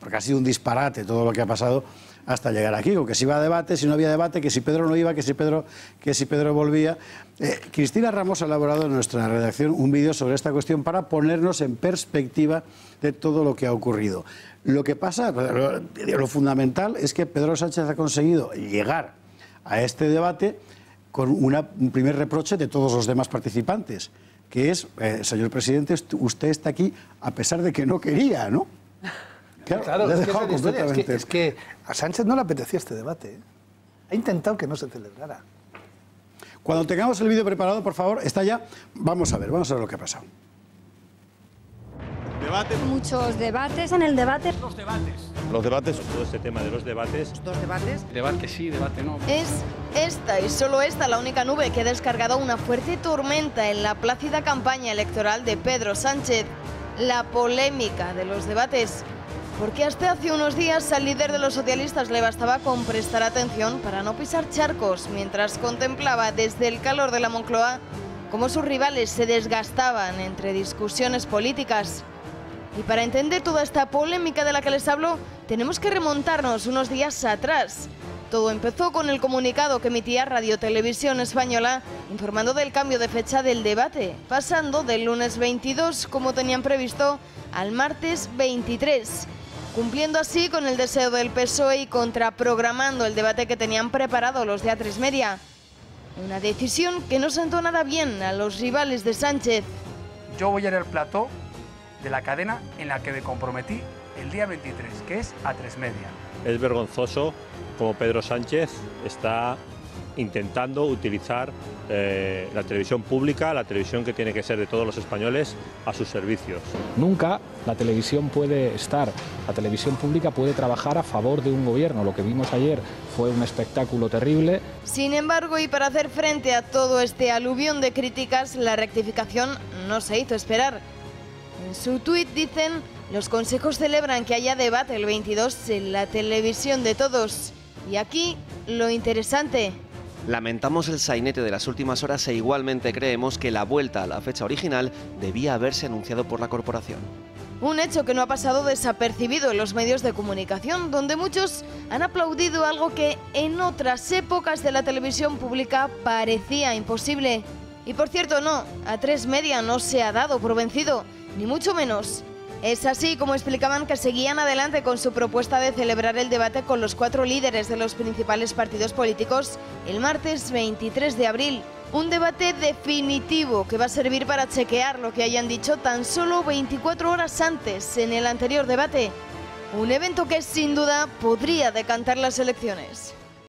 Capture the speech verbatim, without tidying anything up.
porque ha sido un disparate todo lo que ha pasado hasta llegar aquí, o que si iba a debate, si no había debate, que si Pedro no iba, que si Pedro, que si Pedro volvía. Eh, Cristina Ramos ha elaborado en nuestra redacción un vídeo sobre esta cuestión para ponernos en perspectiva de todo lo que ha ocurrido. Lo que pasa, lo, lo fundamental es que Pedro Sánchez ha conseguido llegar a este debate con una, un primer reproche de todos los demás participantes, que es, eh, señor presidente, usted está aquí a pesar de que no quería, ¿no? Claro, claro es, que es, que, es que a Sánchez no le apetecía este debate. ¿eh? Ha intentado que no se celebrara. Cuando tengamos el vídeo preparado, por favor, está ya. Vamos a ver, vamos a ver lo que ha pasado. Debate. Muchos debates en el debate. Los debates. Los debates, todo este tema de los debates. ¿Dos debates? Debate sí, debate no. Es esta y solo esta la única nube que ha descargado una fuerte tormenta en la plácida campaña electoral de Pedro Sánchez. La polémica de los debates. Porque hasta hace unos días al líder de los socialistas le bastaba con prestar atención para no pisar charcos, mientras contemplaba desde el calor de la Moncloa cómo sus rivales se desgastaban entre discusiones políticas. Y para entender toda esta polémica de la que les hablo, tenemos que remontarnos unos días atrás. Todo empezó con el comunicado que emitía Radio Televisión Española informando del cambio de fecha del debate, pasando del lunes veintidós, como tenían previsto, al martes veintitrés. Cumpliendo así con el deseo del P S O E y contraprogramando el debate que tenían preparado los de A tres Media. Una decisión que no sentó nada bien a los rivales de Sánchez. Yo voy a ir al plató de la cadena en la que me comprometí el día veintitrés, que es A tres Media. Es vergonzoso como Pedro Sánchez está intentando utilizar eh, la televisión pública, la televisión que tiene que ser de todos los españoles, a sus servicios. Nunca la televisión puede estar, la televisión pública puede trabajar a favor de un gobierno. Lo que vimos ayer fue un espectáculo terrible. Sin embargo, y para hacer frente a todo este aluvión de críticas, la rectificación no se hizo esperar. En su tuit dicen: los consejos celebran que haya debate el veintidós en la televisión de todos. Y aquí lo interesante. Lamentamos el sainete de las últimas horas e igualmente creemos que la vuelta a la fecha original debía haberse anunciado por la corporación. Un hecho que no ha pasado desapercibido en los medios de comunicación, donde muchos han aplaudido algo que en otras épocas de la televisión pública parecía imposible. Y por cierto, no, A tres Media no se ha dado por vencido, ni mucho menos. Es así como explicaban que seguían adelante con su propuesta de celebrar el debate con los cuatro líderes de los principales partidos políticos el martes veintitrés de abril. Un debate definitivo que va a servir para chequear lo que hayan dicho tan solo veinticuatro horas antes en el anterior debate. Un evento que sin duda podría decantar las elecciones.